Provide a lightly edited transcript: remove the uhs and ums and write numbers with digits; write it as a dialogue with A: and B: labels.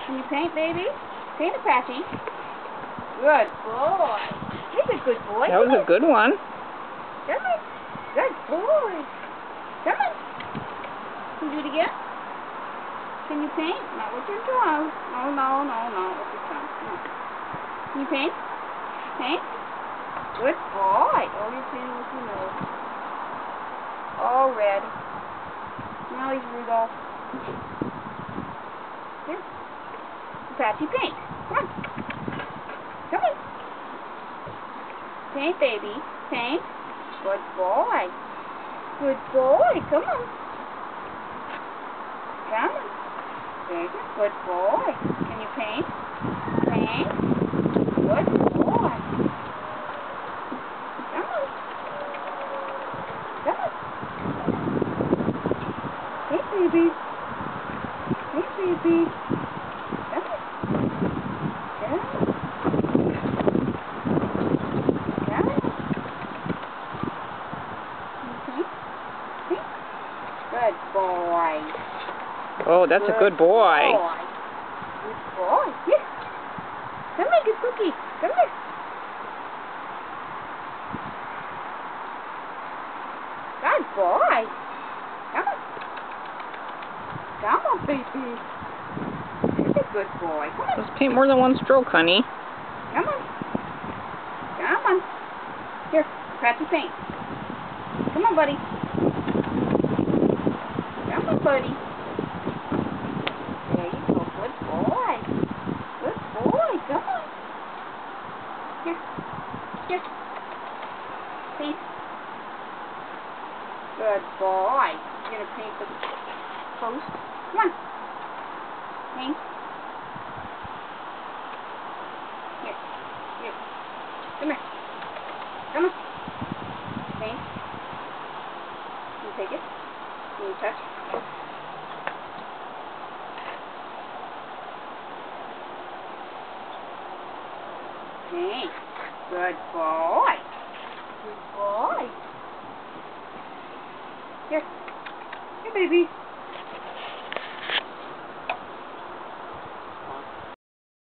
A: Can you paint, baby? Paint Apache. Good boy. He's a good boy.
B: That was a good one.
A: Come on. Good boy. Come on. Can you do it again? Can you paint? Not with your tongue. Oh, no, with your tongue. Come on. Can you paint? Paint? Good boy. Oh, you're painting with your nose. All red. Now he's Rudolph. Here. Apache, paint. Come on. Come on. Paint, baby. Paint. Good boy. Good boy. Come on. Come on. Baby. Good boy. Can you paint? Paint. Good boy. Come on. Come on. Hey, baby. Hey, baby. Come on. Come on. Come on. Okay. Good boy.
B: Oh, that's a good boy.
A: Good boy. Here. Come make a cookie. Come here. Good boy. Come on. Come on, baby. You're a good boy. Come on.
B: Let's paint more than one stroke, honey.
A: Come on. Come on. Here, Apache paint. Come on, buddy. Come on, buddy. There you go. Good boy. Good boy. Come on. Here. Here. Paint. Good boy. You're going to paint the post. Come on. Paint. Here. Here. Come here. Come on. Paint. Can you take it? Can you touch? Paint. Good boy. Good boy. Here. Here, baby.